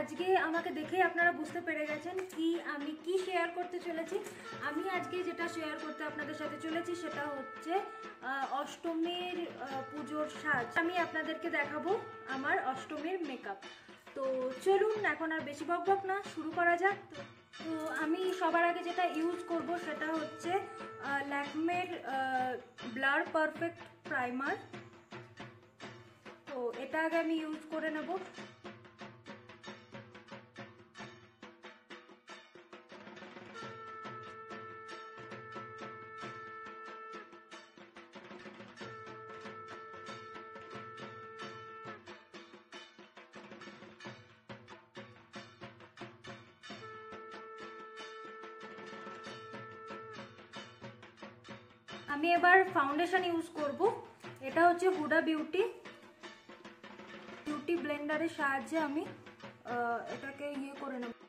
আজকে আমাকে দেখেই আপনারা বুঝতে পেরে গেছেন কি আমি কি শেয়ার করতে চলেছি। আমি আজকে যেটা শেয়ার করতে আপনাদের সাথে চলেছি সেটা হচ্ছে অষ্টমীর পুজোর সাজ। আমি আপনাদেরকে দেখাবো আমার অষ্টমীর মেকআপ। তো চলুন এখন আর বেশি বকবক না, শুরু করা যাক। তো আমি সবার আগে যেটা ইউজ করব সেটা হচ্ছে ল্যাকমের ব্লার পারফেক্ট প্রাইমার। তো এটা আগে আমি ইউজ করে নেব। আমি এবার ফাউন্ডেশন ইউজ করব। এটা হচ্ছে হুডা বিউটি ব্লেন্ডারের সাহায্যে আমি এটাকে ইয়ে করে নেব।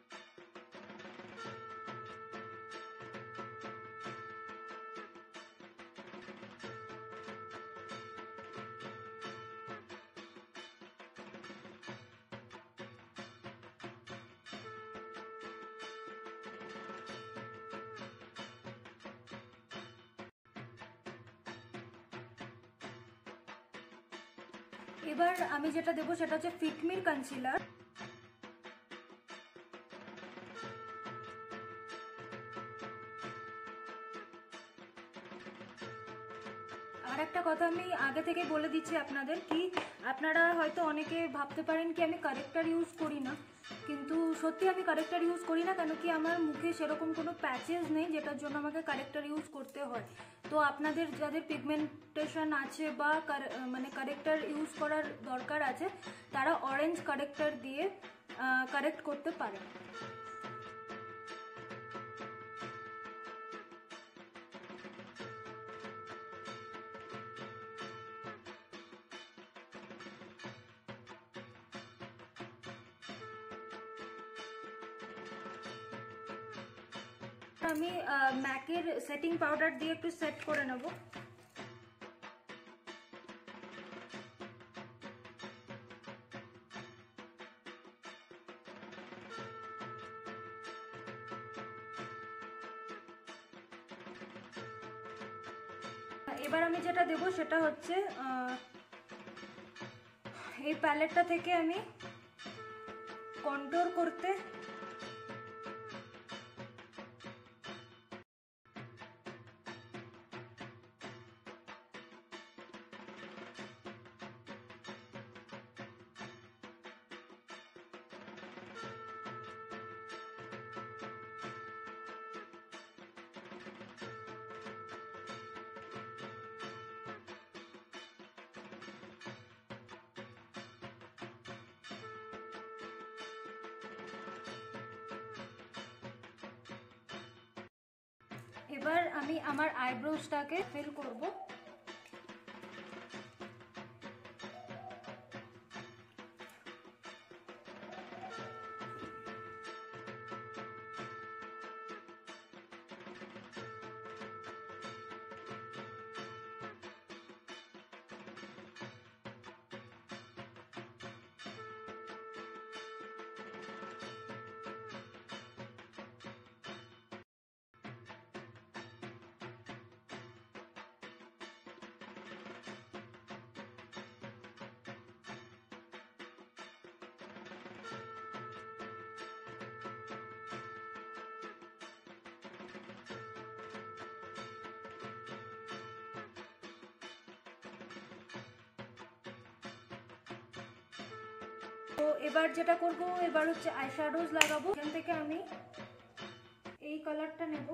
এবার আমি যেটা দেবো সেটা হচ্ছে ফিটমির কনসিলার। আর একটা কথা আমি আগে থেকে বলে দিচ্ছি আপনাদের, কি আপনারা হয়তো অনেকে ভাবতে পারেন কি আমি কারেক্টার ইউজ করি না, কিন্তু সত্যি আমি কারেক্টার ইউজ করি না, কেন কি আমার মুখে সেরকম কোনো প্যাচেস নেই যেটার জন্য আমাকে কারেক্টার ইউজ করতে হয়। তো আপনাদের যাদের পিগমেন্টেশন আছে বা মানে কারেক্টার ইউজ করার দরকার আছে তারা অরেঞ্জ কারেক্টার দিয়ে কারেক্ট করতে পারে। আমি ম্যাকের সেটিং পাউডার দিয়ে একটু সেট করে নেব। এবার আমি যেটা দেব সেটা হচ্ছে এই প্যালেটটা থেকে আমি কন্ট্রোল করতে এবার আমি আমার আইব্রোজটাকে ফিল করব। তো এবার যেটা করব, এবার হচ্ছে আইশ্যাডোজ লাগাবো। এখান থেকে আমি এই কালারটা নেব।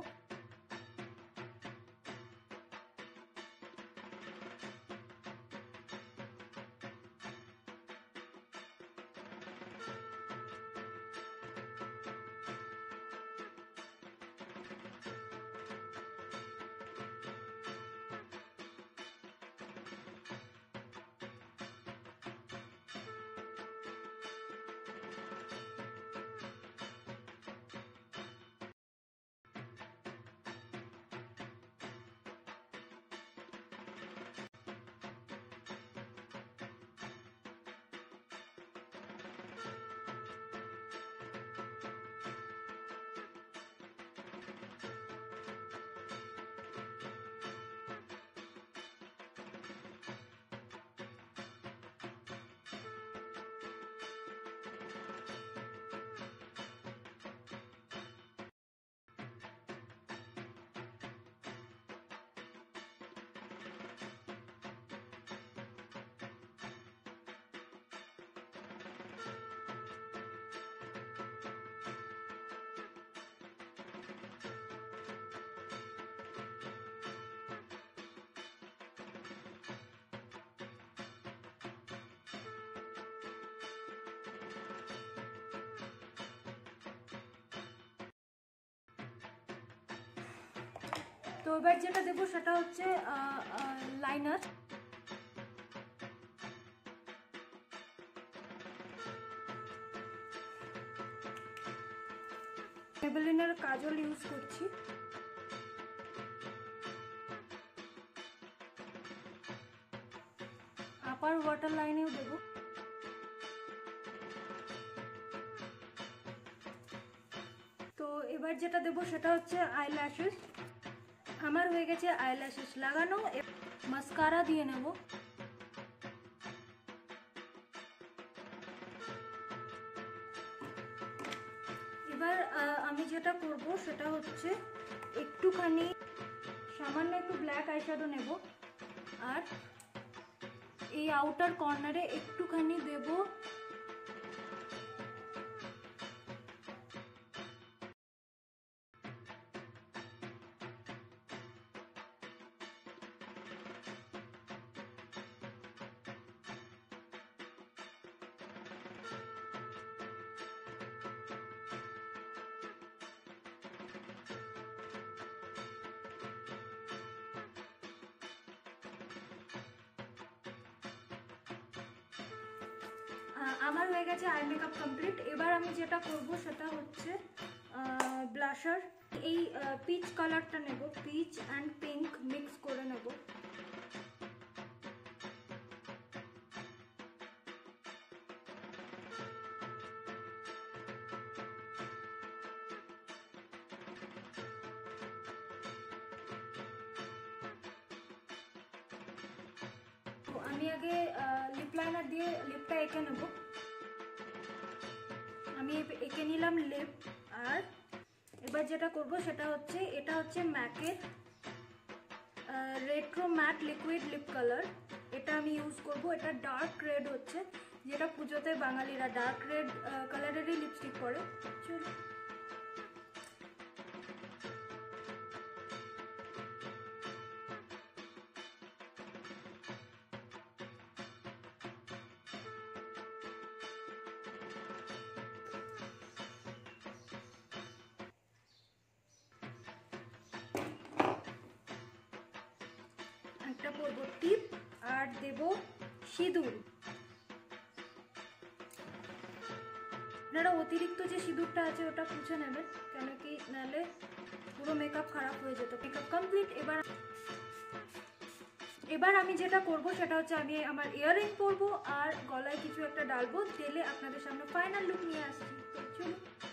তো এবার যেটা দেবো সেটা হচ্ছে লাইনার। মেবেলিনের কাজল ইউজ করছি। আপার ওয়াটার লাইনেও দেবো। তো এবার যেটা দেবো সেটা হচ্ছে আইল্যাশেস। আমার হয়ে গেছে আইল্যাশেস লাগানো। মাস্কারা দিয়ে নেব। এবার আমি যেটা করব সেটা হচ্ছে একটুখানি সামান্য একটু ব্ল্যাক আইশ্যাডো নেব, আর এই আউটার কর্নারে একটুখানি দেব আমার হয়ে গেছে আই মেকআপ কমপ্লিট। এবার আমি যেটা করব সেটা হচ্ছে ব্লাশার। এই পিচ কালারটা নেব, পিচ অ্যান্ড পিঙ্ক মিক্স করে নেব। তো আমি আগে লিপ লাইনার দিয়ে লিপটা এঁকে নেব। আমি এঁকে নিলাম লিপ। আর এবার যেটা করব সেটা হচ্ছে এটা হচ্ছে ম্যাকের retro matte liquid lip colour. এটা আমি ইউজ করব। এটা ডার্ক রেড হচ্ছে, যেটা পুজোতে বাঙালিরা ডার্ক রেড কালারেরই লিপস্টিক পরে। চলো একটা করব টিপ আর দেব সিঁদুর। আপনারা অতিরিক্ত যে সিঁদুরটা আছে ওটা মুছে নেবেন, কেন কি নাহলে পুরো মেকআপ খারাপ হয়ে যেত। Makeup complete. এবার আমি যেটা করব সেটা হচ্ছে আমি আমার ইয়াররিং পরবো আর গলায় কিছু একটা ডালবো, দিলে আপনাদের সামনে ফাইনাল লুক নিয়ে আসছি। তো চলো।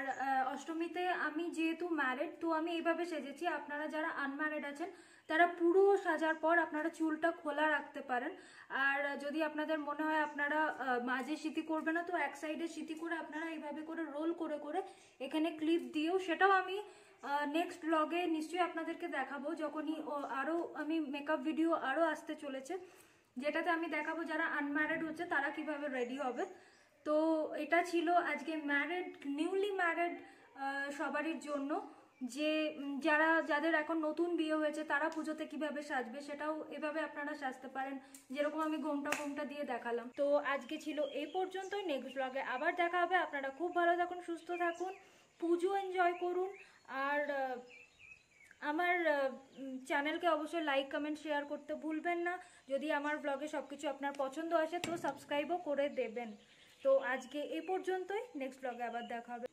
আর অষ্টমীতে আমি যেহেতু ম্যারিড, তো আমি এইভাবে সেজেছি। আপনারা যারা আনম্যারিড আছেন তারা পুরো সাজার পর আপনারা চুলটা খোলা রাখতে পারেন। আর যদি আপনাদের মনে হয় আপনারা মাঝে সিঁথি করবে না, তো এক সাইডে সিঁথি করে আপনারা এইভাবে করে রোল করে করে এখানে ক্লিপ দিয়েও, সেটাও আমি নেক্সট ব্লগে নিশ্চয়ই আপনাদেরকে দেখাবো, যখনই আরও আমি মেকআপ ভিডিও আরও আসতে চলেছে, যেটাতে আমি দেখাবো যারা আনম্যারিড হচ্ছে তারা কিভাবে রেডি হবে। তো এটা ছিল আজকে ম্যারিড, নিউলি ম্যারিড সবারই জন্য, যে যাদের এখন নতুন বিয়ে হয়েছে তারা পুজোতে কিভাবে সাজবে, সেটাও এভাবে আপনারা সাজতে পারেন, যেরকম আমি ঘোমটা দিয়ে দেখালাম। তো আজকে ছিল এই পর্যন্তই। নেক্সট ব্লগে আবার দেখা হবে। আপনারা খুব ভালো থাকুন, সুস্থ থাকুন, পুজো এনজয় করুন। আর আমার চ্যানেলকে অবশ্যই লাইক কমেন্ট শেয়ার করতে ভুলবেন না। যদি আমার ব্লগে সব কিছু আপনার পছন্দ আসে তো সাবস্ক্রাইবও করে দেবেন। তো আজকে এই পর্যন্তই, নেক্সট ব্লগে আবার দেখা হবে।